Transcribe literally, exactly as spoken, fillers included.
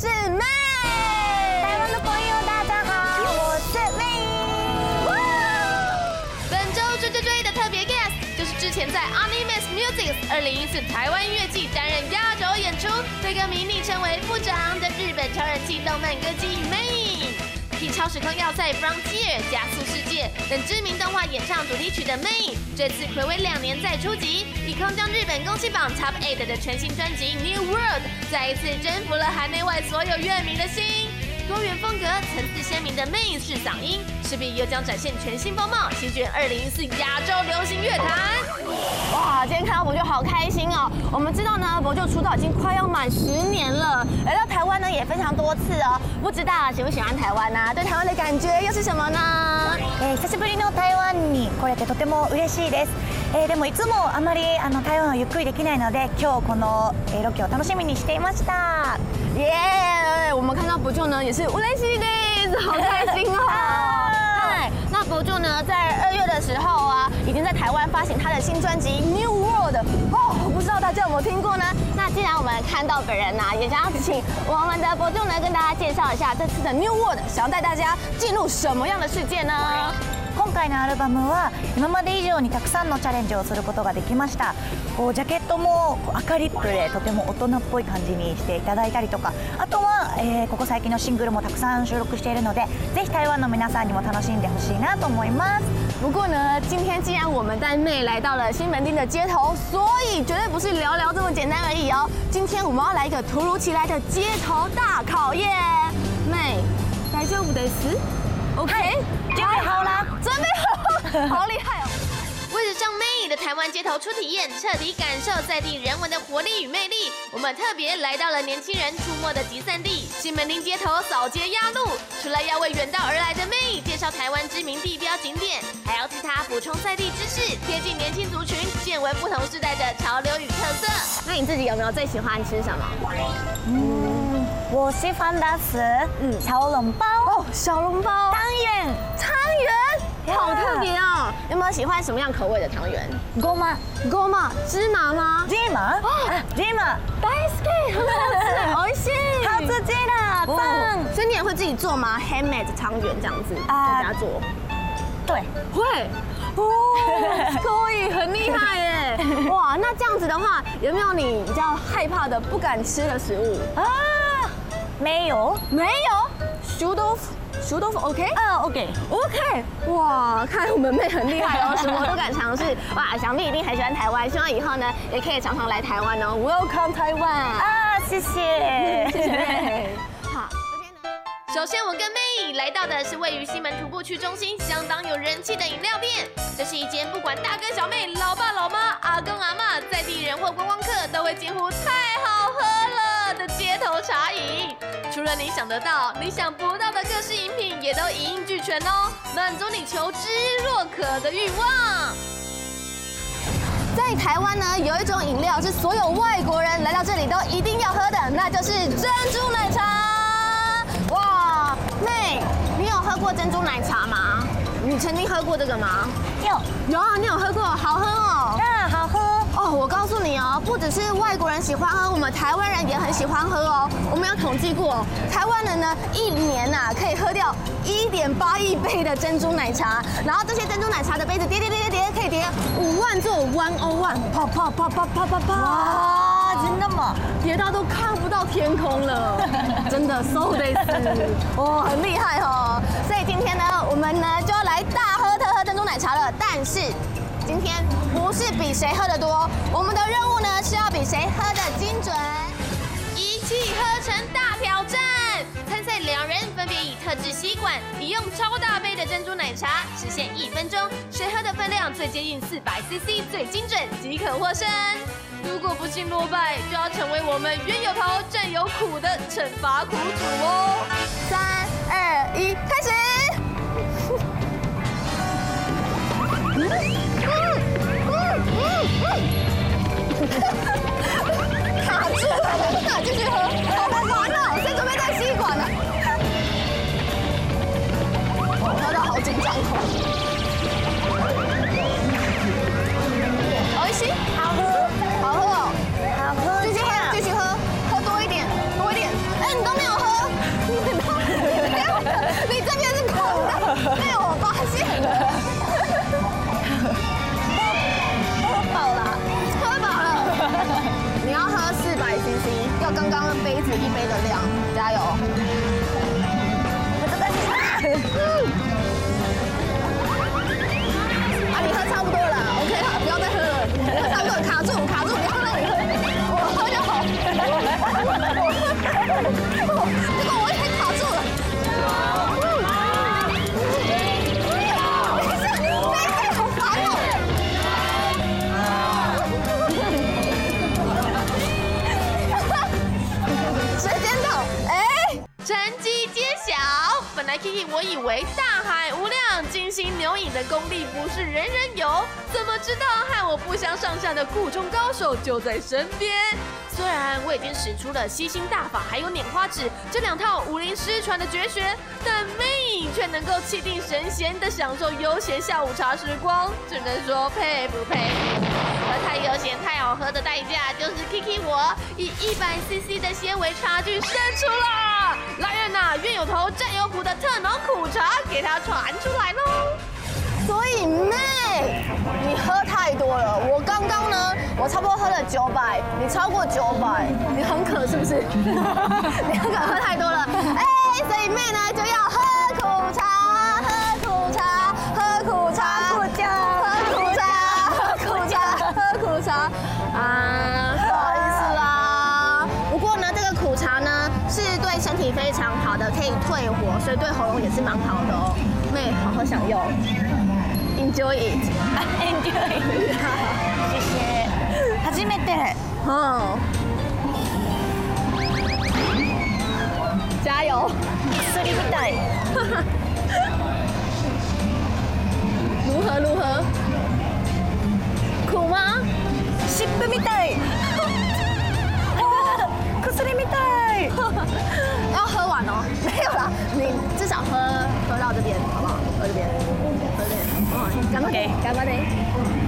是妹。 台湾的朋友大家好，我是妹。 本周追追追的特别 guest 就是之前在 Animes Music 二零一四台湾音乐季担任压轴演出，被歌迷昵称为部长的日本超人气动漫歌姬妹。继超时空要塞 Frontier 加速世界等知名动画演唱主题曲的妹，这次睽违两年再出击，以空降日本公信榜 Top 八的全新专辑 New World， 再一次征服了海内外所有乐迷的心。多元风格、层次鲜明的妹式嗓音，势必又将展现全新风貌，席卷二零一四亚洲流行乐坛。哇，今天看到博就好开心哦！我们知道呢，博就出道已经快要满十年了，来到台湾呢也非常多次哦。不知道喜不喜欢台湾呢、啊？对台湾的感觉又是什么呢？ えー、久しぶりの台湾に来れてとても嬉しいです。えー、でもいつもあまりあの台湾をゆっくりできないので、今日この、えー、ロケを楽しみにしていました。 耶、yeah ！我们看到博就呢也是嬉しいです，好开心哦！嗨，那博就呢在二月的时候啊，已经在台湾发行他的新专辑《New World》哦，不知道大家有没有听过呢？那既然我们看到本人呐、啊，也想要请我们的博就呢跟大家介绍一下这次的《New World》，想要带大家进入什么样的世界呢？ 今回のアルバムは今まで以上にたくさんのチャレンジをすることができました。こうジャケットも赤リップでとても大人っぽい感じにしていただいたりとか、あとは、えー、ここ最近のシングルもたくさん収録しているので、ぜひ台湾の皆さんにも楽しんでほしいなと思います。 不过呢，今天既然我们带妹来到了西门町的街头，所以绝对不是聊聊这么简单而已哦。今天我们要来一个突如其来的街头大考验。妹，大丈夫です。OK， 准备好了， 准备好，好厉害哦！为了让妹的台湾街头初体验，彻底感受在地人文的活力与魅力，我们特别来到了年轻人出没的集散地——西门町街头扫街压路。除了要为远道而来的妹介绍台湾知名地标景点，还要替她补充在地知识，贴近年轻族群，见闻不同世代的潮流与特色。那你自己有没有最喜欢吃什么？ 嗯，我喜欢的是嗯小笼包哦，小笼包、 汤圆、 汤圆，好特别哦！有没有喜欢什么样口味的汤圆？ ごま、 ごま芝麻吗？ 芝麻啊，芝麻， 大好き，很好吃，美味しい， 好吃极了，赞！ 所以你也会自己做吗 ？handmade 汤圆这样子在家做？ 对， 会。哦，可以，很厉害耶！哇，那这样子的话，有没有你比较害怕的、不敢吃的食物啊？没有， 没有。熟豆腐，熟豆腐 OK？ 啊 OK OK。哇，看我们妹很厉害哦，什么都敢尝试。哇，想必一定很喜欢台湾，希望以后呢也可以常常来台湾哦。Welcome 台湾啊，谢谢， 谢谢。好，这边呢。首先，我跟妹来到的是位于西门徒步区中心相当有人气的饮料店。这是一间不管大哥小妹、老爸老妈、阿公阿嬷、在地人或观光客都会惊呼太好喝了的街头茶饮。除了你想得到、你想不到的各式饮品，也都一应俱全哦，满足你求知若渴的欲望。在台湾呢，有一种饮料是所有外国人来到这里都一定要喝的，那就是珍珠奶茶。哇，妹，你有喝过珍珠奶茶吗？你曾经喝过这个吗？ 有， 有啊，你有喝过，好喝哦。 啊，好喝哦。我告诉你哦，不只是外国人喜欢喝，我们台湾人也很喜欢喝哦。我们有统计过，台湾人呢一年呐、啊、可以喝掉一点八亿杯的珍珠奶茶，然后这些珍珠奶茶的杯子叠叠叠叠叠，可以叠五万座 one oh one， 啪啪啪啪啪啪啪。 哇，真的吗？ 叠到都看不到天空了，真的 so this， 哇，很厉害哦。所以今天呢，我们呢就要来大喝特喝珍珠奶茶了。但是今天不是比谁喝得多，我们的任务呢是要比谁喝得精准。一气呵成大挑战，参赛两人分别以特制吸管，以用超大杯的珍珠奶茶，实现一分钟谁喝的分量最接近四百 C C 最精准即可获胜。如果不幸落败，就要成为我们冤有头债有苦的惩罚苦主哦。三二一，开始！嗯嗯嗯嗯嗯，卡住了，我不敢继续喝，好难玩哦！谁准备带吸管呢？我喝到好紧张哦。美味しい？好喝。好喝哦， 好喝， 继续喝，继续喝，喝多一点，多一点。哎，你都没有喝结果我也卡住了。没事，没事，好烦哦。时间到，哎， 成绩揭晓。本来 Kiki 我以为大海无量、金星牛影的功力不是人人有，怎么知道和我不相上下的苦中高手就在身边？虽然我已经使出了吸星大法还有拈花指这两套武林失传的绝学，但魅影却能够气定神闲的享受悠闲下午茶时光，只能说佩服佩服。而太悠闲太好喝的代价，就是 Kiki 我以一百 C C 的纤维差距胜出了。来人呐，冤有头债有苦的特浓苦茶给它传出来喽！ 所以妹，你喝太多了。我刚刚呢，我差不多喝了九百，你超过九百，你很渴是不是？你很渴，喝太多了。哎，所以妹呢就要喝苦茶，喝苦茶，喝苦茶，苦茶，喝苦茶，喝苦茶，喝苦茶。啊，不好意思啦。不过呢，这个苦茶呢是对身体非常好的，可以退火，所以对喉咙也是蛮好的哦。妹，好好享用。Enjoy it. Enjoy. 谢谢。初めて。 嗯。加油。 薬みたい。 如何如何？苦吗？ 湿布みたい。薬みたい。 要喝完哦。没有啦，你至少喝喝到这边，好不好？喝这边，喝这边。哦，干巴得，干巴得。